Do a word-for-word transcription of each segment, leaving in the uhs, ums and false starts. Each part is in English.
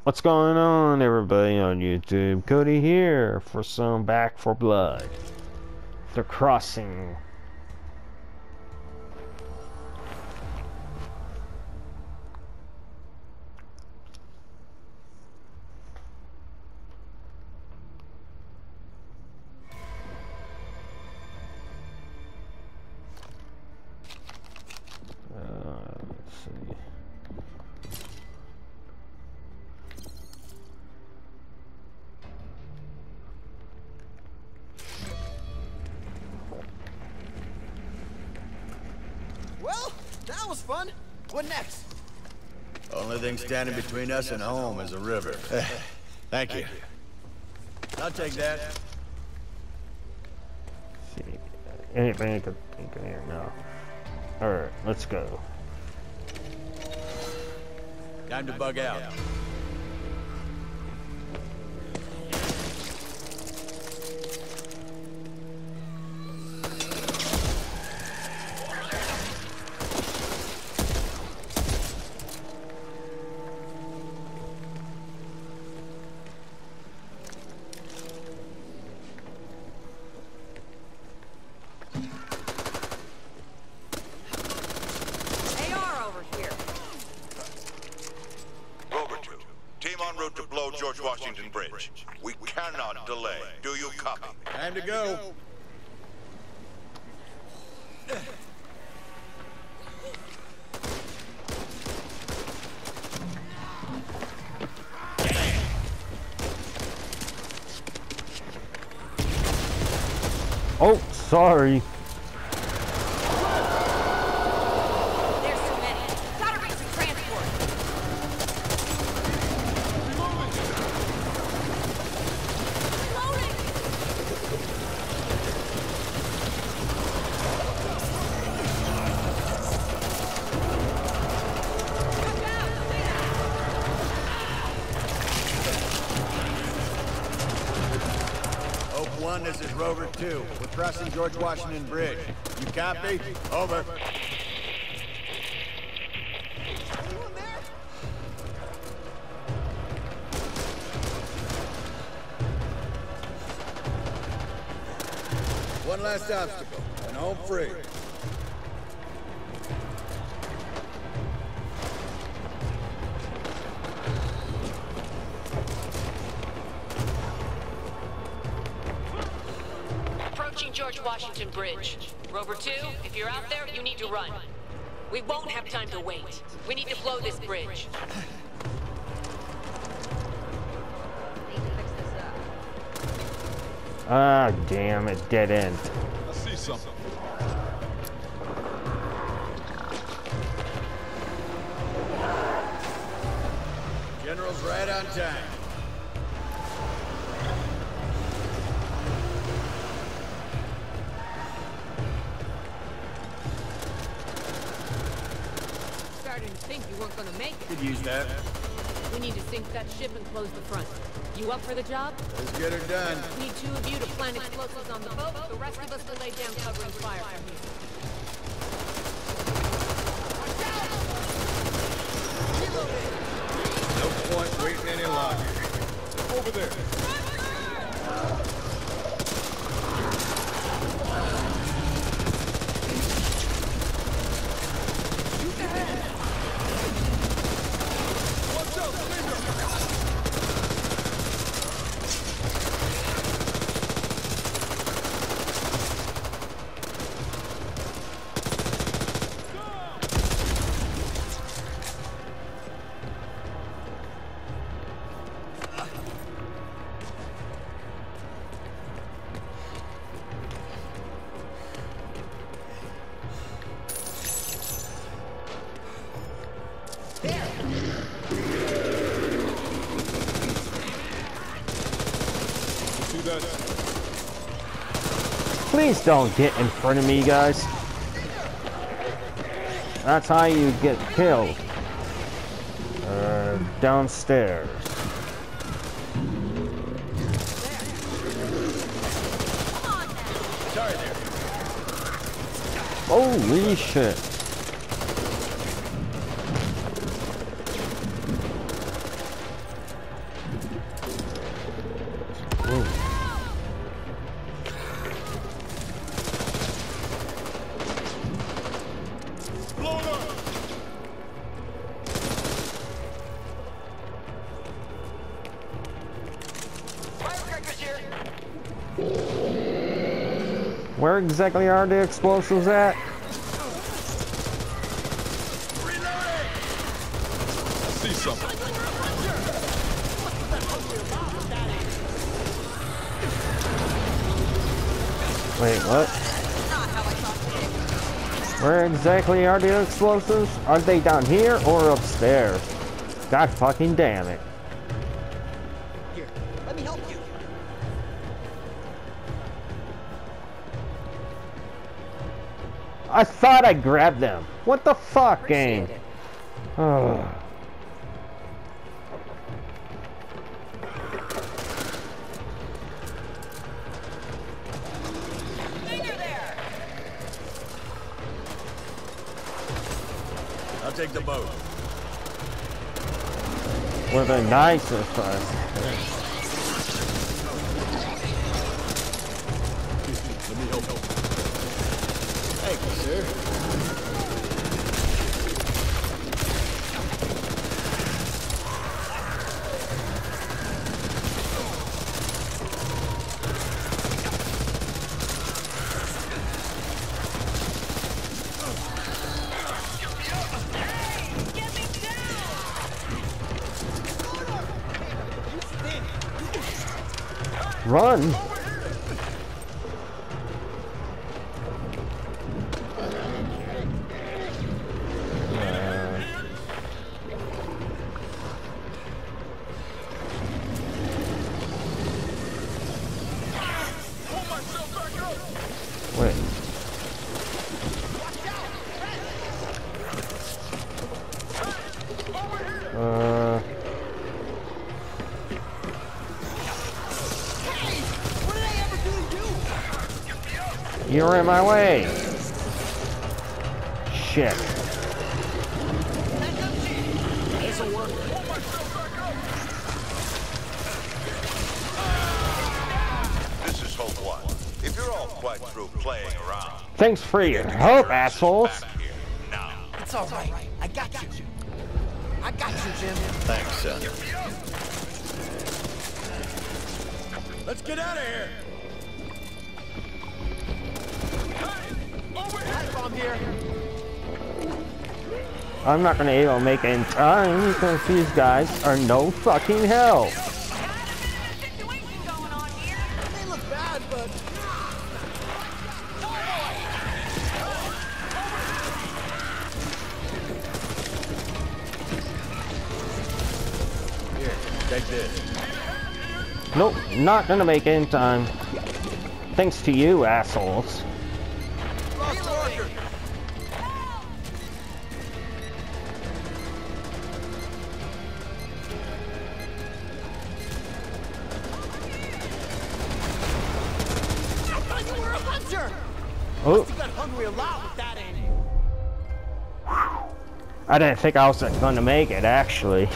What's going on, everybody on YouTube? Cody here for some Back four Blood. The Crossing. Uh, let's see. Well, that was fun. What next? Only thing standing between us and home is a river. Thank you. I'll take that. See, anything I could think of here now. Alright, let's go. Time to bug out. George Washington Bridge. We cannot delay. Do you copy? Time to go. Oh, sorry. There's too many. Gotta reach some transport. Reloading. Oak one, this is Rover two. We're crossing George Washington Bridge. You copy? Over. Anyone there? One last obstacle, and home free. Approaching George Washington Bridge. Rover two, if you're out there, you need to run. We won't have time to wait. We need to blow this bridge. Ah, damn it, dead end. I see something. General's right on time. Starting to think you weren't gonna make it. Could use that. We need to sink that ship and close the front. You up for the job? Let's get her done. We need two of you to plant explosives on the boat. The rest of us will lay down covering fire from here. No point waiting any longer. Over there. Watch out, Slinger! See that? Please don't get in front of me, guys. That's how you get killed. Uh, downstairs. Sorry there. Holy shit. Where exactly are the explosives at? I see something. Wait, what? Where exactly are the explosives? Are they down here or upstairs? God fucking damn it. Here, let me help you. I thought I grabbed them. What the fuck, game? Oh. I'll take the boat. We're the nicest ones. Let me help. Thank you, sir. Run! Wait. Uh. What did I ever do to you? You're in my way. Shit. This'll work. This is Hope One. If you're all quite through playing around, Thanks for your help, assholes. back here now. It's all right. I got you. I got you, Jim. Thanks, son. Let's get out of here. Pipe bomb here. I'm not gonna be able to make it in time because these guys are no fucking help. They look bad, but Here, take this. Nope, not gonna make it in time. Thanks to you, assholes. lost worker. I thought you were a hunter. Oh, You got hungry a lot with that aim. I didn't think I was gonna make it, actually.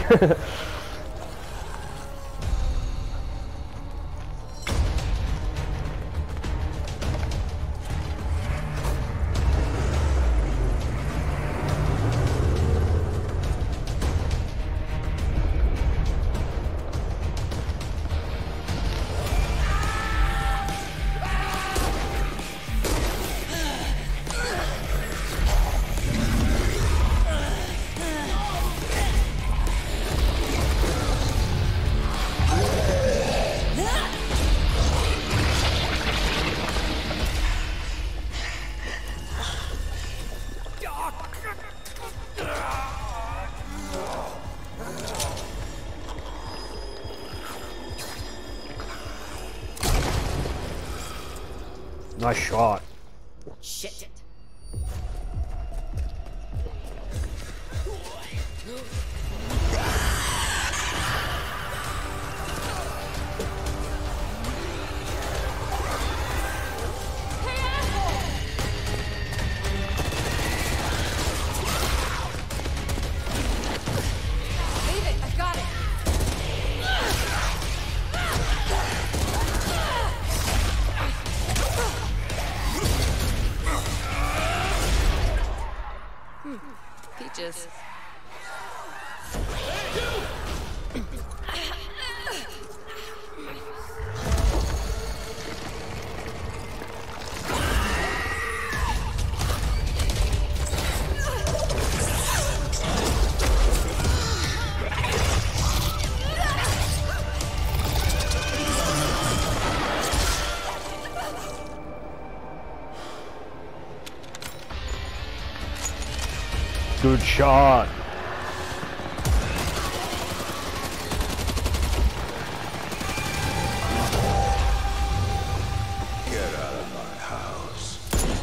Nice shot. Shit. Leave it, I got it. Good shot. Get out of my house.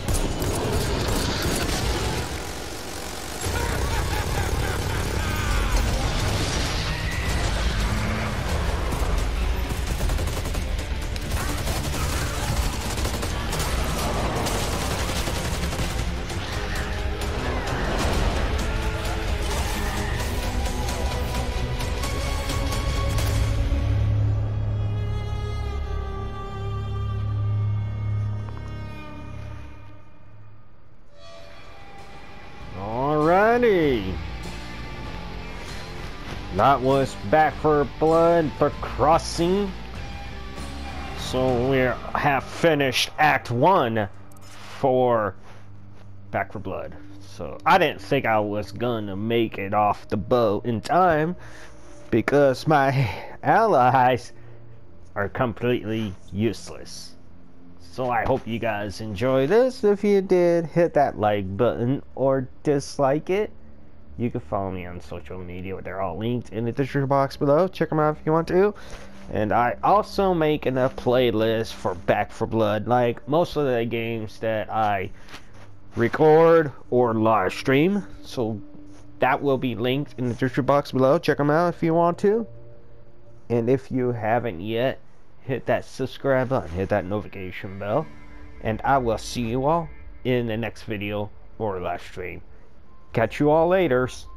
Alrighty. That was Back for Blood, The Crossing. So we have finished Act one for Back for Blood. So I didn't think I was gonna make it off the boat in time because my allies are completely useless. So I hope you guys enjoy this. If you did, hit that like button or dislike it. You can follow me on social media. They're all linked in the description box below. Check them out if you want to. And I also making a playlist for Back for Blood. Like most of the games that I record or live stream. So that will be linked in the description box below. Check them out if you want to. And if you haven't yet, hit that subscribe button, hit that notification bell, and I will see you all in the next video or live stream. Catch you all later.